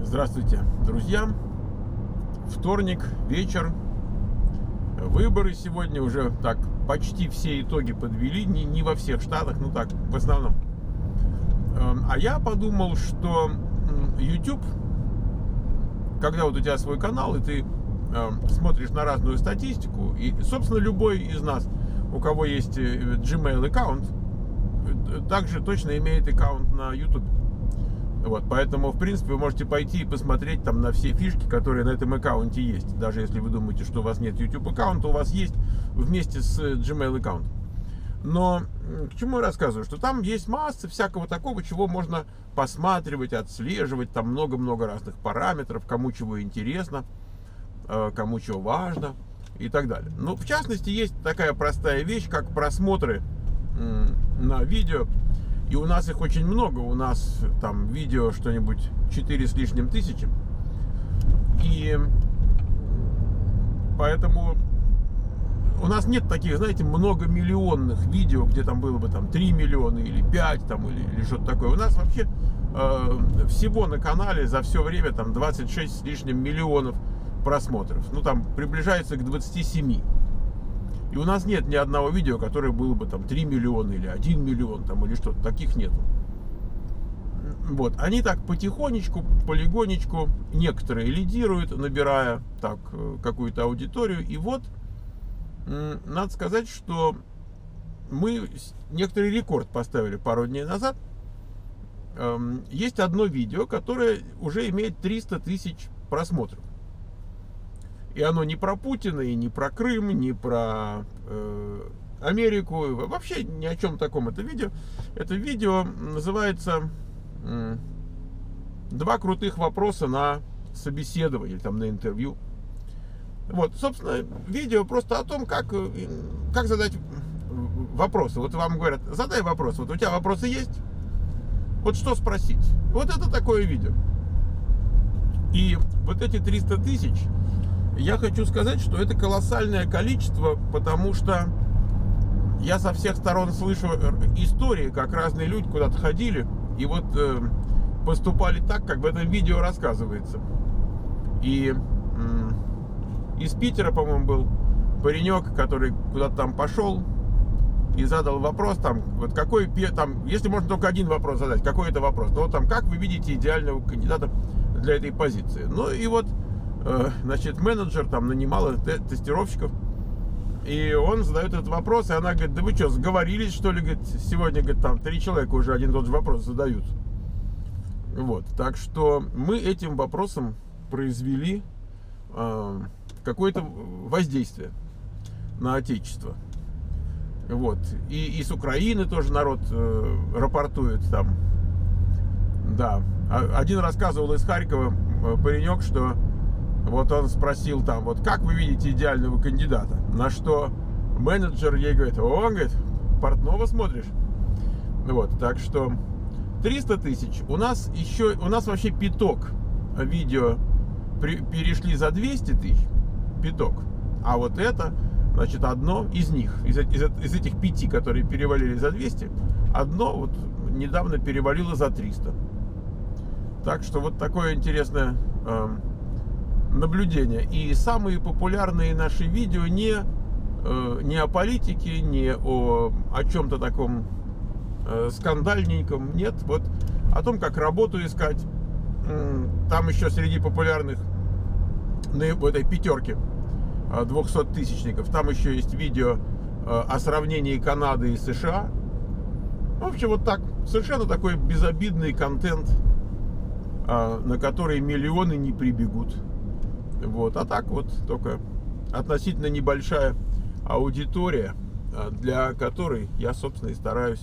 Здравствуйте, друзья. Вторник, вечер. Выборы сегодня уже так почти все итоги подвели. Не во всех штатах, но так, в основном. А я подумал, что YouTube, когда вот у тебя свой канал, и ты смотришь на разную статистику, и, собственно, любой из нас, у кого есть Gmail аккаунт, также точно имеет аккаунт на YouTube. Вот, поэтому, в принципе, вы можете пойти и посмотреть там на все фишки, которые на этом аккаунте есть. Даже если вы думаете, что у вас нет YouTube аккаунта, у вас есть вместе с Gmail аккаунтом. Но к чему я рассказываю? Что там есть масса всякого такого, чего можно посматривать, отслеживать. Там много-много разных параметров, кому чего интересно, кому чего важно и так далее. Ну, в частности, есть такая простая вещь, как просмотры на видео. И у нас их очень много. У нас там видео что-нибудь 4 с лишним тысячи. И поэтому у нас нет таких, знаете, многомиллионных видео, где там было бы там 3 миллиона или 5 там, или что-то такое. У нас вообще всего на канале за все время там 26 с лишним миллионов просмотров. Ну там приближается к 27. И у нас нет ни одного видео, которое было бы там 3 миллиона или 1 миллион там, или что-то. Таких нету. Вот. Они так потихонечку, полигонечку, некоторые лидируют, набирая так какую-то аудиторию. И вот, надо сказать, что мы некоторый рекорд поставили пару дней назад. Есть одно видео, которое уже имеет 300 тысяч просмотров. И оно не про Путина, и не про Крым, не про Америку, вообще ни о чем таком. Это видео называется «Два крутых вопроса на собеседование», там, на интервью. Вот, собственно, видео просто о том, как задать вопросы. Вот вам говорят, задай вопрос. Вот у тебя вопросы есть? Вот что спросить? Вот это такое видео. И вот эти 300 тысяч, я хочу сказать, что это колоссальное количество, потому что я со всех сторон слышу истории, как разные люди куда-то ходили и вот поступали так, как в этом видео рассказывается. И из Питера, по-моему, был паренек, который куда-то там пошел и задал вопрос, там, вот какой, там, если можно только один вопрос задать, какой это вопрос, ну, там, как вы видите идеального кандидата для этой позиции? Ну, и вот значит, менеджер там нанимал тестировщиков, и он задает этот вопрос, и она говорит, да вы что, сговорились, что ли, говорит, сегодня, говорит, там 3 человека уже один и тот же вопрос задают. Вот, так что мы этим вопросом произвели какое-то воздействие на отечество. Вот, и с Украины тоже народ рапортует там, да. Один рассказывал из Харькова паренек, что вот он спросил там, вот как вы видите идеального кандидата? На что менеджер ей говорит, он говорит, портного смотришь? Вот, так что 300 тысяч. У нас вообще пяток видео перешли за 200 тысяч. Пяток. А вот это, значит, одно из них, из этих 5, которые перевалили за 200, одно вот недавно перевалило за 300. Так что вот такое интересное наблюдение. И самые популярные наши видео не о политике, не о чем-то таком скандальненьком, нет, вот о том, как работу искать. Там еще среди популярных в этой пятерке 200-тысячников, там еще есть видео о сравнении Канады и США. В общем, вот так, совершенно такой безобидный контент, на который миллионы не прибегут. Вот, а так вот только относительно небольшая аудитория, для которой я, собственно, и стараюсь.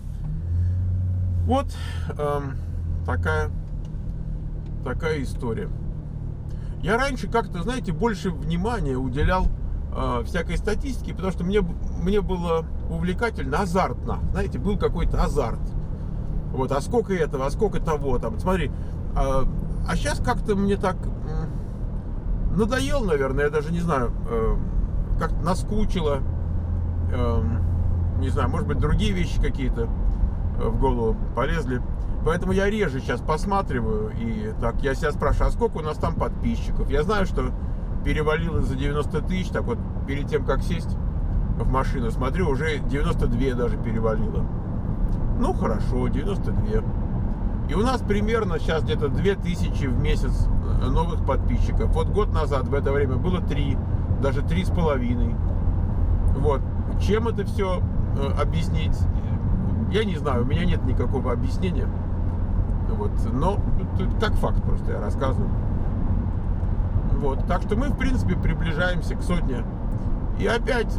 Вот такая история. Я раньше как-то, знаете, больше внимания уделял всякой статистике, потому что мне было увлекательно, азартно. Знаете, был какой-то азарт. Вот, а сколько этого, а сколько того, там, смотри. А сейчас как-то мне так надоел, наверное, я даже не знаю, как-то наскучило, не знаю, может быть, другие вещи какие-то в голову полезли. Поэтому я реже сейчас посматриваю, и так я себя спрашиваю, а сколько у нас там подписчиков? Я знаю, что перевалило за 90 тысяч, так вот перед тем, как сесть в машину, смотрю, уже 92 даже перевалило. Ну хорошо, 92. И у нас примерно сейчас где-то 2000 в месяц новых подписчиков. Вот год назад в это время было 3, даже 3,5. Вот. Чем это все объяснить? Я не знаю, у меня нет никакого объяснения. Вот. Но как факт просто я рассказываю. Вот. Так что мы, в принципе, приближаемся к 100. И опять,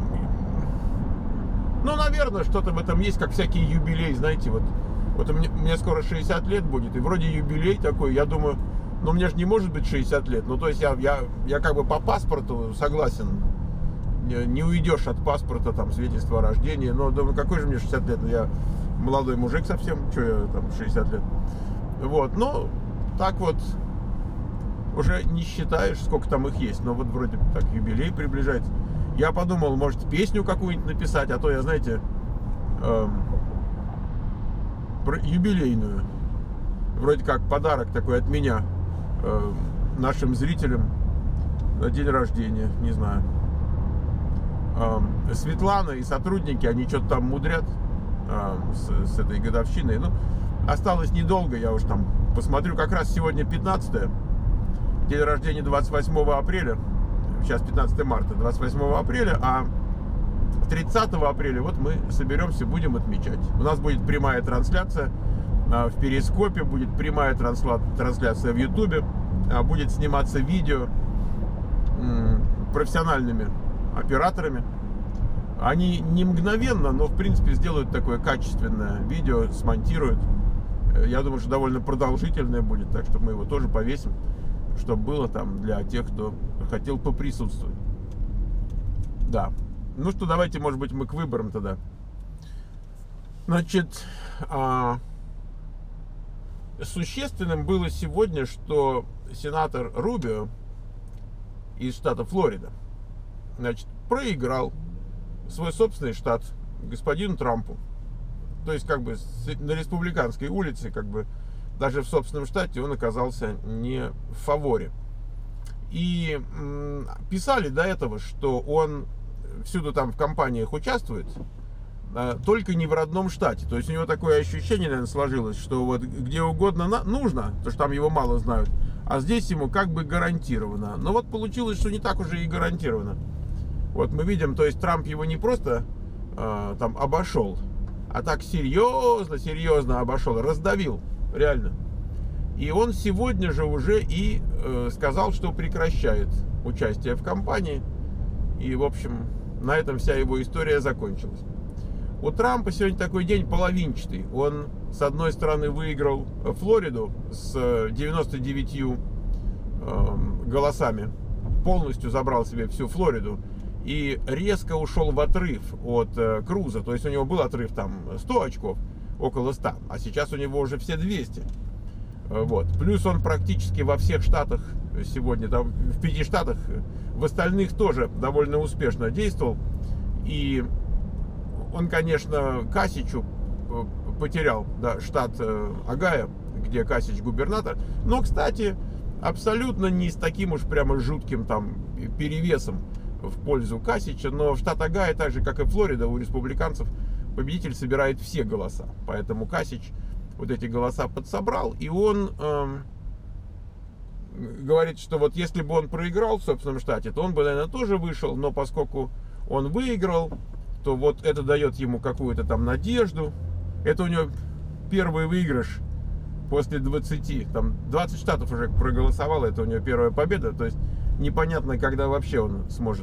ну, наверное, что-то в этом есть, как всякие юбилеи, знаете, вот мне скоро 60 лет будет, и вроде юбилей такой, я думаю, ну, мне же не может быть 60 лет, ну, то есть я как бы по паспорту согласен, не уйдешь от паспорта, там, свидетельства о рождении, но думаю, какой же мне 60 лет, ну, я молодой мужик совсем, что я там 60 лет, вот, ну, так вот, уже не считаешь, сколько там их есть, но вот вроде так юбилей приближается. Я подумал, может, песню какую-нибудь написать, а то я, знаете, юбилейную, вроде как подарок такой от меня нашим зрителям на день рождения, не знаю. Светлана и сотрудники, они что-то там мудрят с этой годовщиной. Ну, осталось недолго, я уж там посмотрю, как раз сегодня 15-е, день рождения 28 апреля, сейчас 15 марта, 28 апреля, а 30 апреля вот мы соберемся, будем отмечать. У нас будет прямая трансляция в Перископе, будет прямая трансляция в Ютубе, будет сниматься видео профессиональными операторами. Они не мгновенно, но в принципе сделают такое качественное видео, смонтируют. Я думаю, что довольно продолжительное будет, так что мы его тоже повесим, чтобы было там для тех, кто хотел поприсутствовать. Да. Ну что, давайте, может быть, мы к выборам тогда. Значит, существенным было сегодня, что сенатор Рубио из штата Флорида, значит, проиграл свой собственный штат господину Трампу. То есть, как бы, на республиканской улице, как бы, даже в собственном штате он оказался не в фаворе. И писали до этого, что он всюду там в кампаниях участвует, только не в родном штате. То есть у него такое ощущение, наверное, сложилось, что вот где угодно нужно, потому что там его мало знают, а здесь ему как бы гарантировано. Но вот получилось, что не так уже и гарантировано. Вот мы видим, то есть Трамп его не просто там обошел, а так серьезно обошел, раздавил, реально. И он сегодня же уже и сказал, что прекращает участие в кампании. И, в общем, на этом вся его история закончилась. У Трампа сегодня такой день половинчатый. Он, с одной стороны, выиграл Флориду с 99 голосами. Полностью забрал себе всю Флориду. И резко ушел в отрыв от Круза. То есть у него был отрыв там 100 очков, около 100. А сейчас у него уже все 200. Вот. Плюс он практически во всех штатах сегодня, там, в 5 штатах, в остальных тоже довольно успешно действовал. И он, конечно, Касичу потерял, да, штат Огайо, где Касич губернатор. Но, кстати, абсолютно не с таким уж прямо жутким там перевесом в пользу Касича. Но штат Огайо, так же как и Флорида, у республиканцев победитель собирает все голоса. Поэтому Касич вот эти голоса подсобрал. И он говорит, что вот если бы он проиграл в собственном штате, то он бы, наверное, тоже вышел. Но поскольку он выиграл, то вот это дает ему какую-то там надежду. Это у него первый выигрыш после 20. Там 20 штатов уже проголосовало, это у него первая победа. То есть непонятно, когда вообще он сможет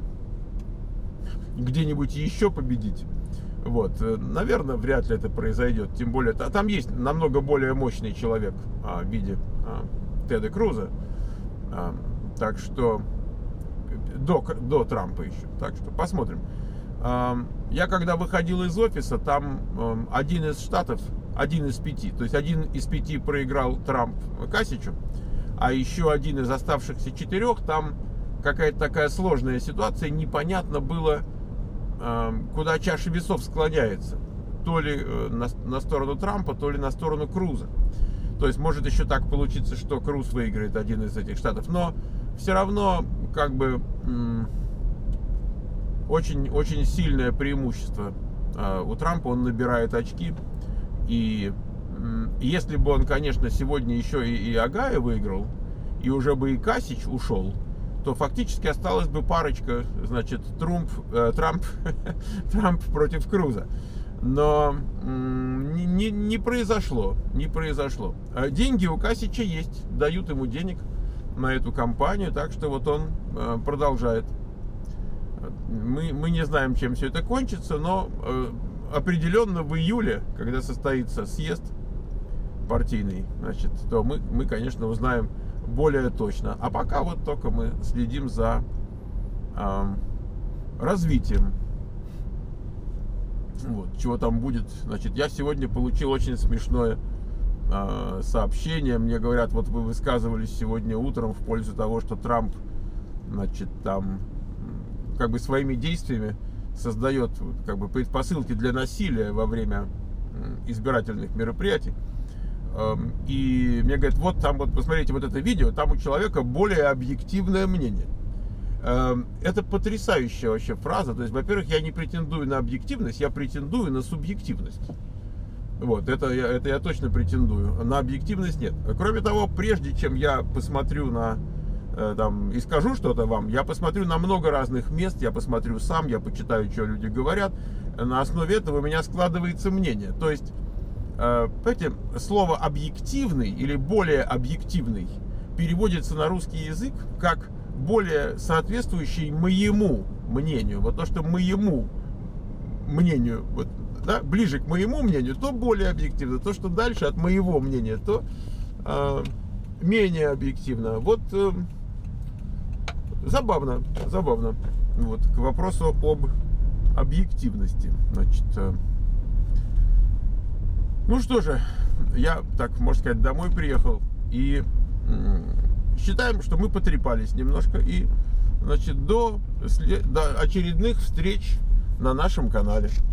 где-нибудь еще победить. Вот, наверное, вряд ли это произойдет. Тем более, там есть намного более мощный человек в виде Теда Круза. Так что до Трампа еще. Так что посмотрим. Я когда выходил из офиса, там один из штатов, 1 из 5, то есть 1 из 5 проиграл Трамп Касичу, а еще один из оставшихся 4, там какая-то такая сложная ситуация, непонятно было, куда чаша весов склоняется. то ли на сторону Трампа, то ли на сторону Круза. То есть может еще так получиться, что Круз выиграет один из этих штатов. Но все равно как бы очень, очень сильное преимущество у Трампа. Он набирает очки. И если бы он, конечно, сегодня еще и Агая выиграл, и уже бы и Касич ушел, то фактически осталась бы парочка, значит, Трамп против Круза. Но не произошло. Деньги у Касича есть, дают ему денег на эту кампанию, так что вот он продолжает. Мы не знаем, чем все это кончится, но определенно в июле, когда состоится съезд партийный, значит, то мы, конечно, узнаем более точно. А пока вот только мы следим за развитием. Вот, чего там будет. Значит, я сегодня получил очень смешное сообщение. Мне говорят, вот вы высказывались сегодня утром в пользу того, что Трамп, значит, там как бы своими действиями создает как бы предпосылки для насилия во время избирательных мероприятий. И мне говорят, вот там вот посмотрите вот это видео, там у человека более объективное мнение. Это потрясающая вообще фраза. То есть, во-первых, я не претендую на объективность, я претендую на субъективность. Вот, это я точно претендую. На объективность нет. Кроме того, прежде чем я посмотрю на там и скажу что-то вам, я посмотрю на много разных мест, я посмотрю сам, я почитаю, что люди говорят. На основе этого у меня складывается мнение. То есть, понимаете, слово объективный или более объективный переводится на русский язык как более соответствующий моему мнению. Вот то, что моему мнению, вот, да, ближе к моему мнению, то более объективно. То, что дальше от моего мнения, то менее объективно. Вот забавно. Вот, к вопросу об объективности. Значит, ну что же, я, так можно сказать, домой приехал и считаем, что мы потрепались немножко. И, значит, до очередных встреч на нашем канале.